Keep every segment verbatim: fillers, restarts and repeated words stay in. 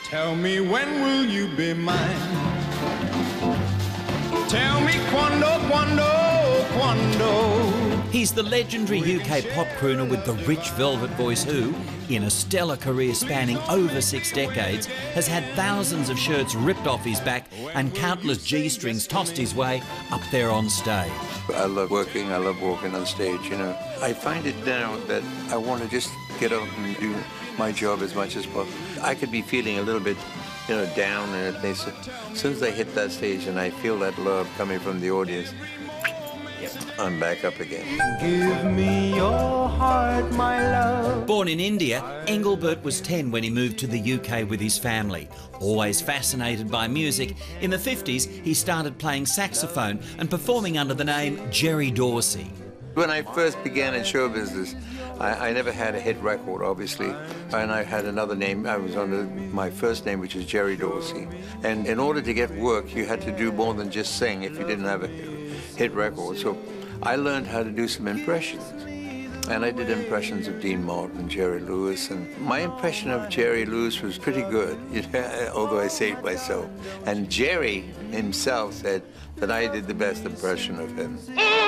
Tell me when will you be mine? Tell me quando, quando, quando. He's the legendary U K pop crooner with the rich velvet voice who, in a stellar career spanning over six decades, has had thousands of shirts ripped off his back and countless G-strings tossed his way up there on stage. I love working, I love walking on stage, you know. I find it now that I want to just get out and do my job as much as possible. I could be feeling a little bit, you know, down, and as soon as I hit that stage and I feel that love coming from the audience, I'm back up again. Give me your heart, my love. Born in India, Engelbert was ten when he moved to the U K with his family. Always fascinated by music, in the fifties he started playing saxophone and performing under the name Jerry Dorsey. When I first began in show business, I, I never had a hit record, obviously, and I had another name. I was under my first name, which is Jerry Dorsey. And in order to get work, you had to do more than just sing if you didn't have a hit record. So I learned how to do some impressions. And I did impressions of Dean Martin, Jerry Lewis, and my impression of Jerry Lewis was pretty good, you know, although I say it myself. And Jerry himself said that I did the best impression of him.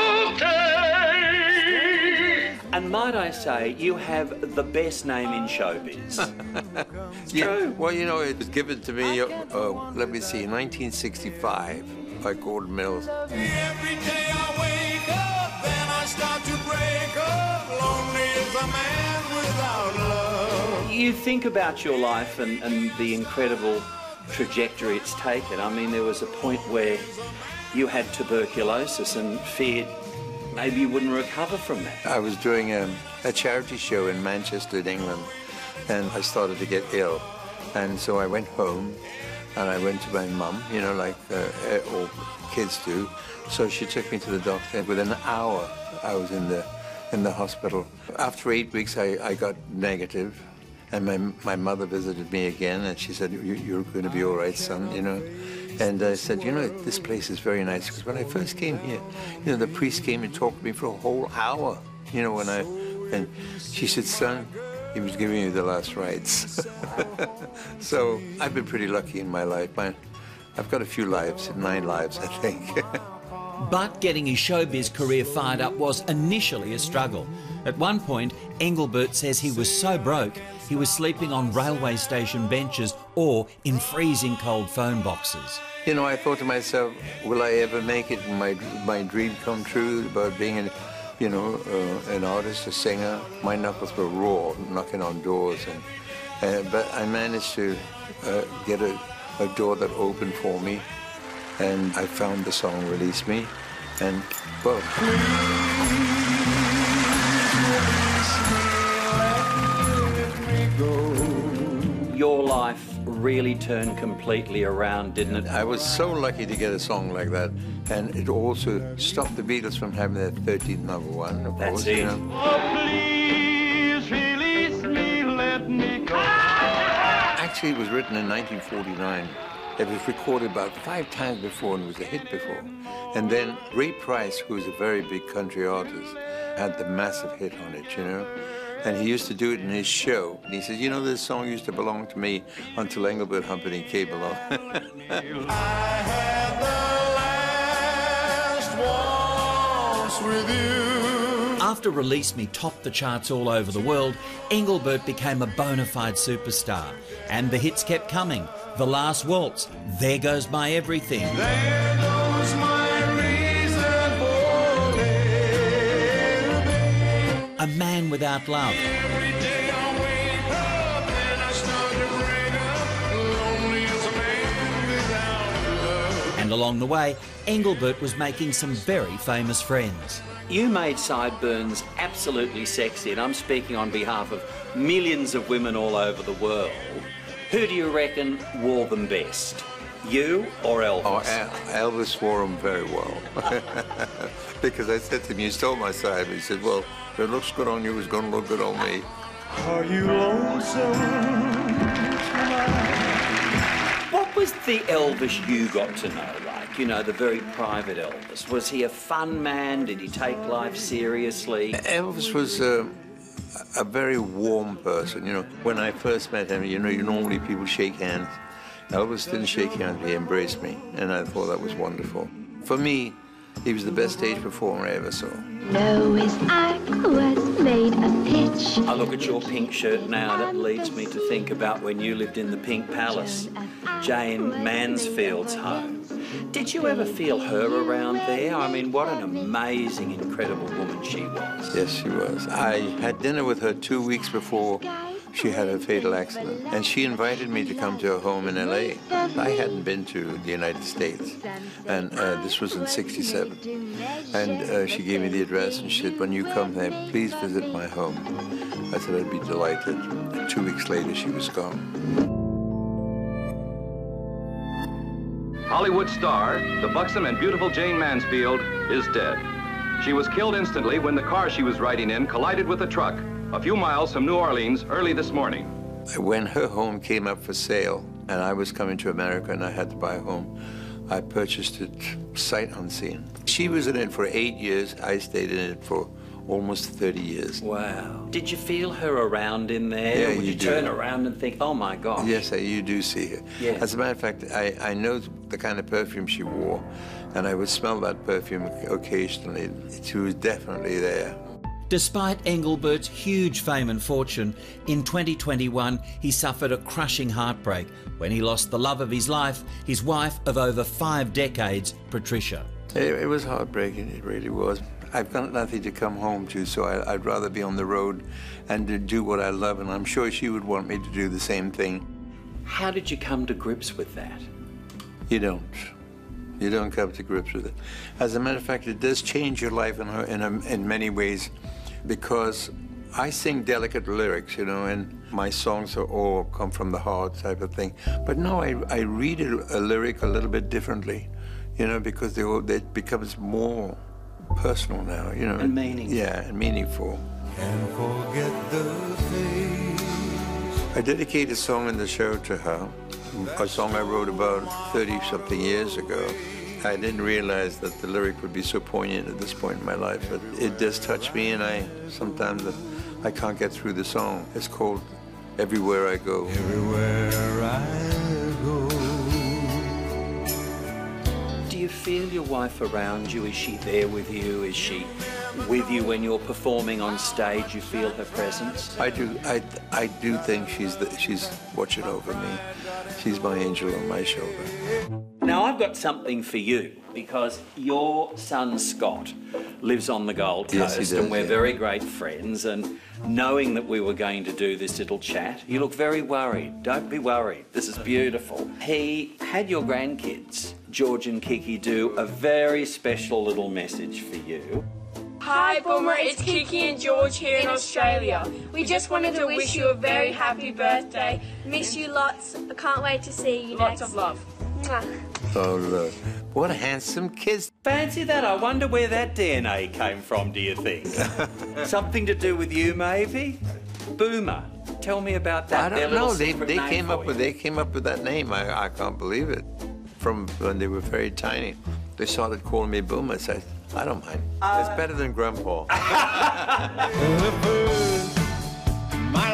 And might I say, you have the best name in showbiz. It's yeah, true. Well, you know, it was given to me, uh, uh, let me see, in nineteen sixty-five by Gordon Mills. Every day I wake up, then I start to break up. Lonely is a man without love. You think about your life and, and the incredible trajectory it's taken. I mean, there was a point where you had tuberculosis and feared maybe you wouldn't recover from that. I was doing a, a charity show in Manchester, in England, and I started to get ill. And so I went home, and I went to my mum, you know, like uh, all kids do. So she took me to the doctor. Within an hour, I was in the in the hospital. After eight weeks, I, I got negative, and my my mother visited me again, and she said, you, "You're going to be all right, son," you know. And I said, you know, this place is very nice, because when I first came here, you know, the priest came and talked to me for a whole hour, you know, when I, and she said, son, he was giving you the last rites. So I've been pretty lucky in my life. My, I've got a few lives, nine lives, I think. But getting his showbiz career fired up was initially a struggle. At one point, Engelbert says he was so broke, he was sleeping on railway station benches or in freezing cold phone boxes. You know, I thought to myself, will I ever make it? My, my dream come true about being an, you know, uh, an artist, a singer. My knuckles were raw, knocking on doors. And, uh, but I managed to uh, get a, a door that opened for me. And I found the song Release Me. And, well... Your life really turned completely around, didn't it? I was so lucky to get a song like that, and it also stopped the Beatles from having their thirteenth number one, of That's course, it. you know. Oh, please release me, let me go. Actually, it was written in nineteen forty-nine. It was recorded about five times before and was a hit before. And then Ray Price, who was a very big country artist, had the massive hit on it, you know. And he used to do it in his show. And he says, you know, this song used to belong to me until Engelbert Humperdinck came along. I had the last waltz with you. After Release Me topped the charts all over the world, Engelbert became a bona fide superstar. And the hits kept coming. The Last Waltz, There Goes My Everything. There goes my reason for living. A Man Without Love. Every day I wake up and I start to break up. Lonely as a man without love. And along the way, Engelbert was making some very famous friends. You made Sideburns absolutely sexy, and I'm speaking on behalf of millions of women all over the world. Who do you reckon wore them best? You or Elvis? Oh, El Elvis wore them very well. Because I said to him, you stole my side. He said, well, if it looks good on you, it's going to look good on me. Are you lonesome tonight? What was the Elvis you got to know like? You know, the very private Elvis. Was he a fun man? Did he take life seriously? Elvis was uh, a very warm person. You know, when I first met him, you know, you normally people shake hands. Elvis didn't shake hands, he embraced me, and I thought that was wonderful. For me, he was the best stage performer I ever saw. Noah's Ark was made of pitch. I look at your pink shirt now, that leads me to think about when you lived in the Pink Palace, Jane Mansfield's home. Did you ever feel her around there? I mean, what an amazing, incredible woman she was. Yes, she was. I had dinner with her two weeks before she had a fatal accident, and she invited me to come to her home in L A. I hadn't been to the United States, and uh, this was in sixty-seven. And uh, she gave me the address, and she said, when you come there, please visit my home. I said I'd be delighted. And two weeks later, she was gone. Hollywood star, the buxom and beautiful Jane Mansfield, is dead. She was killed instantly when the car she was riding in collided with a truck a few miles from New Orleans early this morning. When her home came up for sale, and I was coming to America and I had to buy a home, I purchased it sight unseen. She was in it for eight years. I stayed in it for almost thirty years. Wow. Did you feel her around in there? Yeah, or would you you, do. turn around and think, oh my gosh? Yes, I, you do see her. Yeah. As a matter of fact, I, I know the kind of perfume she wore, and I would smell that perfume occasionally. She was definitely there. Despite Engelbert's huge fame and fortune, in twenty twenty-one he suffered a crushing heartbreak when he lost the love of his life, his wife of over five decades, Patricia. It, it was heartbreaking, it really was. I've got nothing to come home to, so I, I'd rather be on the road and to do what I love, and I'm sure she would want me to do the same thing. How did you come to grips with that? You don't. You don't come to grips with it. As a matter of fact, it does change your life in, her, in, a, in many ways, because I sing delicate lyrics, you know, and my songs are all come from the heart type of thing. But no, I, I read a, a lyric a little bit differently, you know, because they, all, it becomes more personal now, you know. And meaningful. Yeah, and meaningful. Can't forget the face. I dedicate a song in the show to her, a song I wrote about thirty-something years ago. I didn't realize that the lyric would be so poignant at this point in my life, but it does touch me, and I sometimes I can't get through the song. It's called Everywhere I Go. Everywhere I go. Do you feel your wife around you? Is she there with you? Is she with you when you're performing on stage? You feel her presence? I do. I I do think she's the, she's watching over me. She's my angel on my shoulder. Now, I've got something for you, because your son Scott lives on the Gold Coast, Yes, he does, and we're yeah. very great friends, and knowing that we were going to do this little chat, you look very worried. Don't be worried. This is beautiful. He had your grandkids, George and Kiki, do a very special little message for you. Hi Boomer, it's Kiki and George here in Australia. We just wanted to wish you a very happy birthday. Miss you lots. I can't wait to see you Lots next. of love. Mwah. Oh look, what handsome kids! Fancy that? I wonder where that D N A came from, do you think? Something to do with you, maybe? Boomer. Tell me about that. I Their don't little know. They secret they name came for up with you. they came up with that name. I I can't believe it. From when they were very tiny, they started calling me Boomer. So I, I don't mind. Uh, it's better than Grandpa. The first, my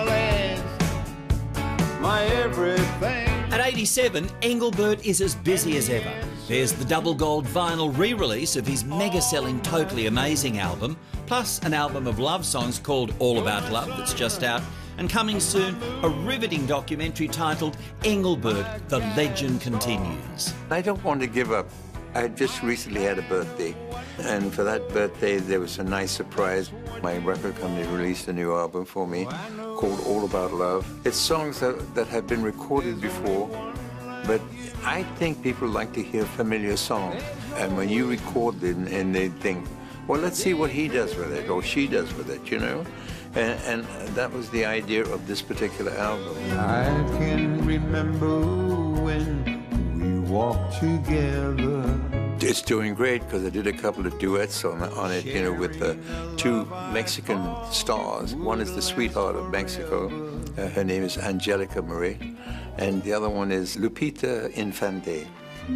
last, my everything. At eighty-seven, Engelbert is as busy as ever. There's the double gold vinyl re-release of his mega-selling Totally Amazing album, plus an album of love songs called All About Love that's just out, and coming soon, a riveting documentary titled Engelbert, The Legend Continues. I don't want to give up. I just recently had a birthday, and for that birthday there was a nice surprise. My record company released a new album for me called All About Love. It's songs that, that have been recorded before, but I think people like to hear familiar songs. And when you record them and they think, well, let's see what he does with it or she does with it, you know? And, and that was the idea of this particular album. I can remember when we walked together. It's doing great because I did a couple of duets on, on it, you know, with the two Mexican stars. One is the sweetheart of Mexico. Uh, her name is Angelica Marie. And the other one is Lupita Infante.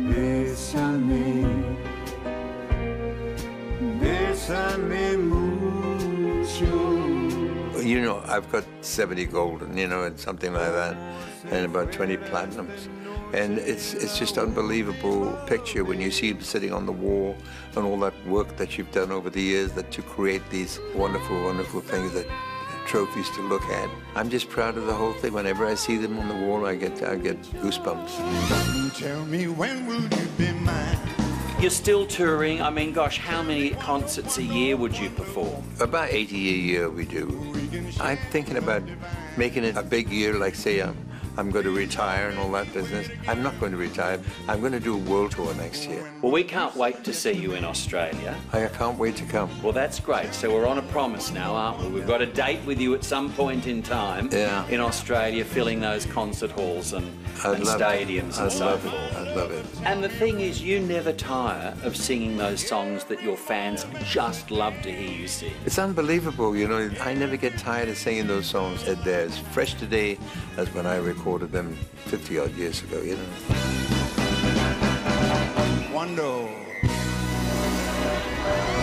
Bésame, bésame mucho. You know, I've got seventy golden, you know, and something like that, and about twenty platinums. And it's it's just unbelievable picture when you see them sitting on the wall and all that work that you've done over the years that to create these wonderful, wonderful things, that trophies to look at. I'm just proud of the whole thing. Whenever I see them on the wall, I get I get goosebumps. Tell me, when will you be mine? You're still touring. I mean, gosh, how many concerts a year would you perform? About eighty a year we do. I'm thinking about making it a big year, like say I'm, I'm going to retire and all that business. I'm not going to retire. I'm going to do a world tour next year. Well, we can't wait to see you in Australia. I can't wait to come. Well, that's great. So we're on a promise now, aren't we? We've got a date with you at some point in time yeah. in Australia, filling those concert halls and, and stadiums and I'd so love forth. It. I'd love it. And the thing is, you never tire of singing those songs that your fans just love to hear you sing. It's unbelievable, you know. I never get tired of singing those songs. They're as fresh today as when I recorded them fifty odd years ago, you know. Wonder.